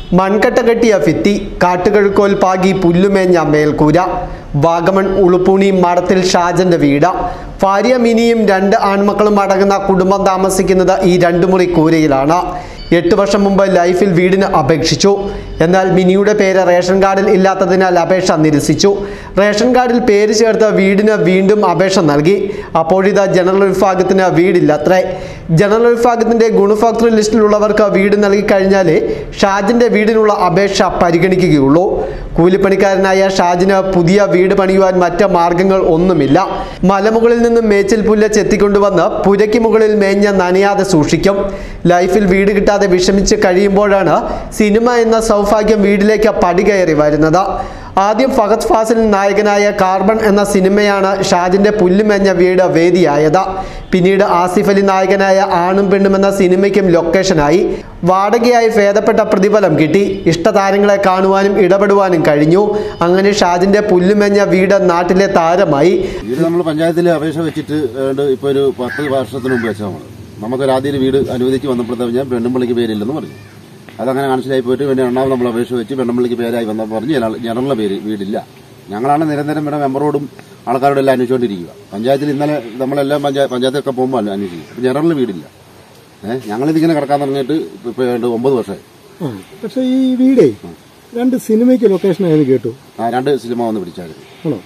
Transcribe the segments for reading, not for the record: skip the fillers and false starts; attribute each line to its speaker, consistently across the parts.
Speaker 1: മൺകട്ട കെട്ടിയ ഭിത്തി, കാട്ടുകഴുക്കോൽ പാകി പുല്ലുമേഞ്ഞ മേൽക്കൂര. വാഗമൺ ഉളുപ്പൂണി മഠത്തിൽ ഷാജന്റെ വീട്. ഭാര്യ മിനിയും 2 ആൺമക്കളും അടങ്ങുന്ന കുടുംബം താമസിക്കുന്നത് ഈ 2 മുറി കൂരയിലാണ്. 8 വർഷം മുമ്പ് ലൈഫിൽ വീടിന് അപേക്ഷിച്ചു. എന്നാൽ മിനിയുടെ പേര് റേഷൻ കാർഡിൽ ഇല്ലാത്തതിനാൽ അപേക്ഷ നിരസിച്ചു. റേഷൻ കാർഡിൽ പേര് ചേർത്ത് വീടിന് വീണ്ടും അപേക്ഷ നൽകി. അപ്പോഴിത് ജനറൽ വിഭാഗത്തിന് വീടില്ലത്രേ. ജനറൽ വിഭാഗത്തിന്റെ ഗുണഭോക്തൃ ലിസ്റ്റിലുള്ളവർക്ക് വീട് നൽകിക്കഴിഞ്ഞാലേ ഷാജിന്റെ വീടിനുള്ള അപേക്ഷ പരിഗണിക്കുകയുള്ളൂ. കൂലിപ്പണിക്കാരനായ ഷാജിന് പുതിയ വീട് പണിയുവാൻ മറ്റ് മാർഗങ്ങൾ ഒന്നുമില്ല. മലമുകളിൽ നിന്നും മേച്ചിൽ പുല്ല് ചെത്തിക്കൊണ്ടുവന്ന് പുരയ്ക്ക് മുകളിൽ മേഞ്ഞ് നനയാതെ സൂക്ഷിക്കും. ലൈഫിൽ വീട് കിട്ടാതെ വിഷമിച്ച് കഴിയുമ്പോഴാണ് സിനിമ എന്ന സൗഭാഗ്യം വീട്ടിലേക്ക് പടികയറി വരുന്നത്. ആദ്യം ഫഹദ് ഫാസിൽ നായകനായ കാർബൺ എന്ന സിനിമയാണ് ഷാജിന്റെ പുല്ലുമേഞ്ഞ വീട് വേദിയായത്. പിന്നീട് ആസിഫ് അലി നായകനായ ആണും പെണ്ണും എന്ന സിനിമയ്ക്കും ലൊക്കേഷനായി. വാടകയായി ഭേദപ്പെട്ട പ്രതിഫലം കിട്ടി. ഇഷ്ടതാരങ്ങളെ കാണുവാനും ഇടപെടുവാനും കഴിഞ്ഞു. അങ്ങനെ ഷാജിന്റെ പുല്ലുമേഞ്ഞ വീട് നാട്ടിലെ താരമായി.
Speaker 2: നമ്മൾ പഞ്ചായത്തിൽ അപേക്ഷ വെച്ചിട്ട് ഇപ്പൊ ഒരു 10 വർഷത്തിന് മുമ്പ് വെച്ചാൽ നമുക്കൊരു ആദ്യം വീട് അനുവദിച്ച് വന്നപ്പോഴത്തെ ഞാൻ പെണ്ണുമ്പിള്ളിക്ക് പേരില്ലെന്ന് പറഞ്ഞു. അതങ്ങനെ കാണിച്ചിലായി പോയിട്ട് പിന്നെ രണ്ടാമത് നമ്മൾ അപേക്ഷ വെച്ച് പെണ്ണുമ്പിള്ളിക്ക് പേരായി വന്നപ്പോൾ പറഞ്ഞ് ജനറലിന്റെ പേര് വീടില്ല. ഞങ്ങളാണ് നിരന്തരം ഇവിടെ മെമ്പറോടും ആൾക്കാരോടും എല്ലാം അന്വേഷിച്ചുകൊണ്ടിരിക്കുക. പഞ്ചായത്തിൽ ഇന്നലെ നമ്മളെല്ലാം പഞ്ചായത്തൊക്കെ പോകുമ്പോൾ അന്വേഷിക്കും. ജനറലിന് വീടില്ല. ഞങ്ങളിതിങ്ങനെ കിടക്കാൻ തുടങ്ങിയിട്ട് ഇപ്പൊ 9 വർഷമായി.
Speaker 3: പക്ഷെ ഈ വീടേ 2 സിനിമയ്ക്ക് ലൊക്കേഷൻ ആയെന്ന് കേട്ടു.
Speaker 2: 2 സിനിമ വന്ന് പിടിച്ചായിരുന്നു.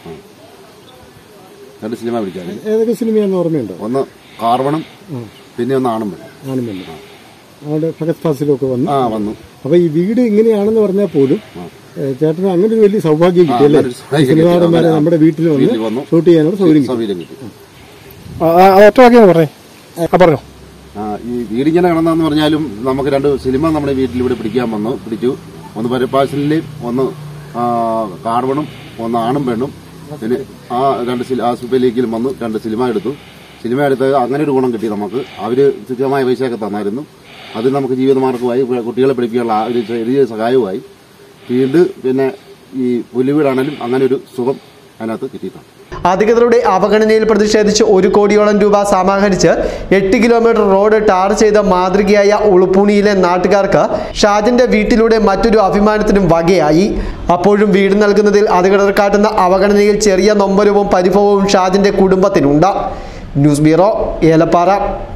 Speaker 2: 2 സിനിമ പിടിച്ചായിരുന്നു.
Speaker 3: ഏതൊക്കെ സിനിമയാണെന്ന് ഓർമ്മയുണ്ടോ?
Speaker 2: ഒന്ന് കാർബണും പിന്നെ ഒന്ന് ആണും പെണ്ണും.
Speaker 3: അവിടെ ഫഹദ് ഫാസിലൊക്കെ
Speaker 2: വന്നു.
Speaker 3: അപ്പൊ ഈ വീട് ഇങ്ങനെയാണെന്ന് പറഞ്ഞാൽ പോലും ചേട്ടന് അങ്ങനെ ഒരു വലിയ സൗഭാഗ്യം കിട്ടിയല്ലേ? സിനിമാടന്മാരെ നമ്മുടെ വീട്ടിൽ വന്ന് ഷൂട്ട് ചെയ്യാനുള്ള സൗകര്യം കിട്ടി. പറഞ്ഞോ.
Speaker 2: ഈ വീടിങ്ങനെ കിടന്നെന്ന് പറഞ്ഞാലും നമുക്ക് 2 സിനിമ നമ്മുടെ വീട്ടിൽ ഇവിടെ പിടിച്ചു. ഒന്ന് പരിപ്പാസിലെയും ഒന്ന് കാർബണും ഒന്ന് ആണും പെണ്ണും. പിന്നെ ആ 2 ആസിഫ് അലിയിലും വന്ന് 2 സിനിമ എടുത്തു. സിനിമ എടുത്ത് അങ്ങനെ ഒരു ഗുണം കിട്ടി നമുക്ക്. അവര് തുച്ഛമായ പൈസയൊക്കെ തന്നായിരുന്നു. അത് നമുക്ക് ജീവിതമാർഗമായി കുട്ടികളെ പഠിപ്പിക്കാനുള്ള ഒരു ചെറിയ സഹായവുമായി. വീണ്ടും പിന്നെ ഈ പുല്ലുവീടാണെങ്കിലും അങ്ങനെ ഒരു സുഖം അതിനകത്ത് കിട്ടിയിട്ടുണ്ട്.
Speaker 1: അധികൃതരുടെ അവഗണനയിൽ പ്രതിഷേധിച്ച് 1 കോടിയോളം രൂപ സമാഹരിച്ച് 8 കിലോമീറ്റർ റോഡ് ടാർ ചെയ്ത മാതൃകയായ ഉളുപ്പൂണിയിലെ നാട്ടുകാർക്ക് ഷാജിന്റെ വീട്ടിലൂടെ മറ്റൊരു അഭിമാനത്തിനും വകയായി. അപ്പോഴും വീട് നൽകുന്നതിൽ അധികൃതർ കാട്ടുന്ന അവഗണനയിൽ ചെറിയ നൊമ്പരവും പരിഭവവും ഷാജിന്റെ കുടുംബത്തിനുണ്ട്. News bureau, Elappara.